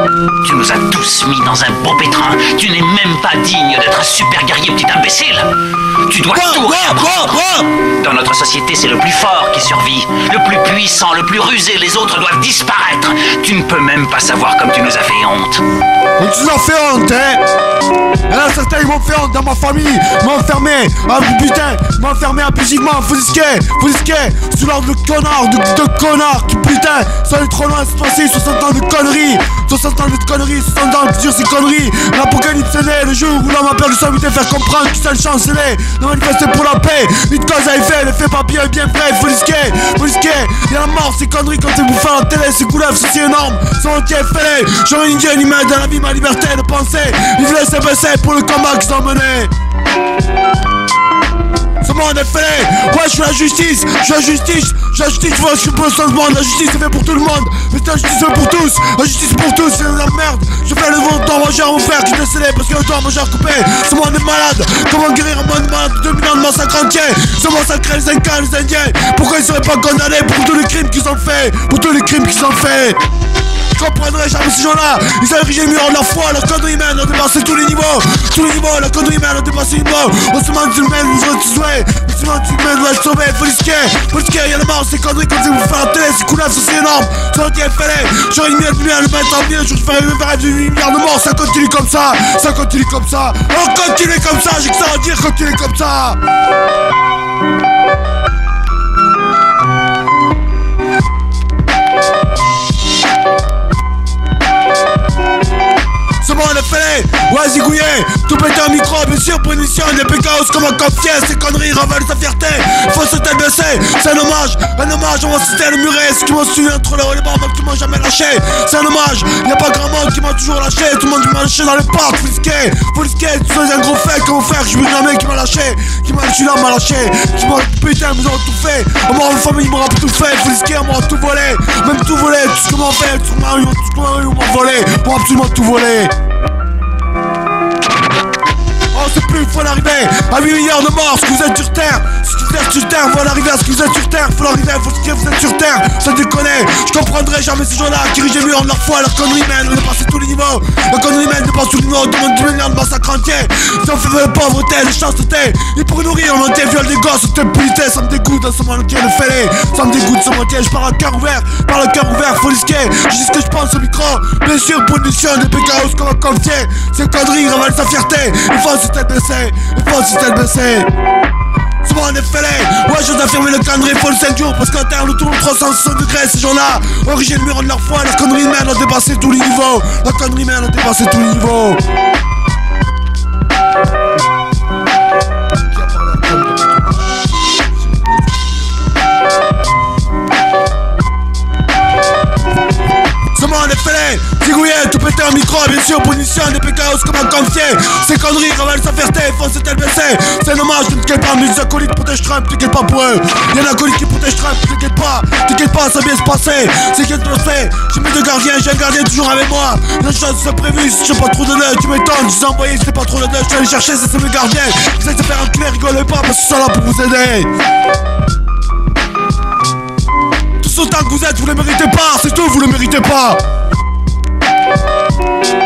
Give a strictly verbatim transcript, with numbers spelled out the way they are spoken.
Tu nous as tous mis dans un beau pétrin. Tu n'es même pas digne d'être un super guerrier, petit imbécile. Tu dois Quoi, tout quoi, réapprendre. quoi, quoi Dans notre société, c'est le plus fort qui survit. Le plus puissant, le plus rusé. Les autres doivent disparaître. Tu ne peux même pas savoir comme tu nous as fait honte. On nous a fait honte, hein. Et là, certains, ils m'ont fait honte dans ma famille. Ils m'ont enfermé. Ah putain, ils m'ont enfermé abusivement. Foulisquet, Foulisquet, sous l'ordre de connard, de, de connard. Qui putain, ça est trop loin de se passer. soixante ans de conneries. soixante ans de conneries, soixante ans de dire ces conneries. L'apocalypse est né, le jour où l'homme a perdu sa vie de faire comprendre qu'il seule chance est de manifester pour la paix. Une cause à effet, l'effet papier est bien vrai. Foulisquet, Foulisquet, y'a la mort, ces conneries quand c'est bouffé à la télé, ces couleuvres, c'est énorme. C'est entier, fêlé. J'aurais une dienne humaine dans la vie, ma liberté de penser. Ils voulaient se baisser pour le combat qu'ils ont mené. Ce monde est fait. Ouais, je suis la justice, je suis la justice, je suis la justice, je vois, je suis pour le monde. La justice c'est fait pour tout le monde, mais la justice c'est pour tous. La justice pour tous, c'est de la merde. Je fais le bon temps manger à mon frère qui est décédé parce qu'il a le temps manger coupé. Ce monde est malade, comment guérir un monde malade de deux millions de massacres entiers. Ce monde sacré les Incas, les Indiens. Pourquoi ils seraient pas condamnés pour tous les crimes qu'ils ont fait, pour tous les crimes qu'ils ont fait. Je comprendrai jamais ces gens-là. Ils ont érigé le mur de leur foi, leur connerie humaine ont dépassé tous les niveaux. Tous les niveaux, la connerie humaine ont dépassé les niveaux. On se demande si le même nous a tué. On se demande si le même doit être sauvé. Foulisquet, Foulisquet, y'a la mort, ces conneries comme si vous faites la télé, ces couleuvres, ça c'est énorme. Ça aurait été fallait. J'aurais une mienne, le mettre en mieux. Je ferais une variété de milliards de morts. Ça continue comme ça, ça continue comme ça. On continue comme ça, j'ai que ça à dire, continue comme ça. Le fait, ouais zigouillé, tout péter un micro, bien sûr pour une mission, des pécaos comme un confier, ces conneries ravalent sa fierté, faut se tête baisser, c'est un hommage, un hommage, on va citer le muret, ce qui m'en souvient entre les hauts et les bas, qui m'ont jamais lâché, c'est un hommage, y'a pas grand monde qui m'a toujours lâché, tout le monde qui m'a lâché dans les portes, Foulisquet, Foulisquet, tu fais un gros fait comme mon frère, je veux jamais qui m'a lâché, qui m'a lâché là, m'a lâché, qui m'a putain, ils m'ont tout fait, on m'aura une famille, ils m'aura tout fait, Foulisquet, on m'aura tout volé, même tout volé, tout ce qu'on m'a fait, tout ce qu'on m'a volé, pour absolument tout voler. Oh c'est plus, faut l'arriver à huit milliards de morts, ce que vous êtes sur terre, ce que vous êtes sur terre, faut l'arriver à ce que vous êtes sur terre, faut l'arriver, faut ce que vous êtes sur terre, ça déconne, je comprendrai jamais ces gens-là qui rigent le mur de leur foi, leur connerie humaine, on est passé tous les niveaux, la connerie humaine dépasse tous les niveaux, tout le monde du milliard de massacres entiers, si on fait de pauvreté, de chasteté, et pour nourrir, on entier viole des gosses, toute impunité, ça me dégoûte dans ce monde entier de fêlé, ça me dégoûte ce monde entier, je parle à cœur ouvert, par le cœur ouvert, Foulisquet, je dis ce que je pense au micro, bien sûr, pour une mission, des pécaos qu'on va confier, ces conneries ravalent sa fierté, il faut se tête baisser, il faut se tête baisser. Ce monde est fêlé, ouais j'ose affirmer le calendrier, faut le cinq jours parce qu'en terre nous tourne trois cent soixante degrés, ces gens-là, origine le mur de leur foi, la connerie humaine ont dépassé tous les niveaux, la connerie humaine ont dépassé tous les niveaux. Ce monde est fêlé, zigouillé, tout péter un micro, bien sûr, punition, des pécaos comme un confier. Ces conneries ravalent sa fierté, faut se tête baisser. C'est dommage, ne t'inquiète pas, mais les acolytes protègent Trump, t'inquiète pas pour eux. Y'a un acolyte qui protège Trump, t'inquiète pas, t'inquiète pas, ça va bien se passer. C'est qu'est-ce que fait, j'ai mis deux gardiens, j'ai un gardien toujours avec moi. Les choses sont prévues, si j'ai pas trop de nœuds, tu m'étonnes, je vous ai envoyé, c'était pas trop de nœuds, je suis allé chercher, c'est mes gardiens. Vous allez se faire enculer, rigolez pas, parce que je suis là pour vous aider. Autant que vous êtes, vous le méritez pas, c'est tout, vous le méritez pas.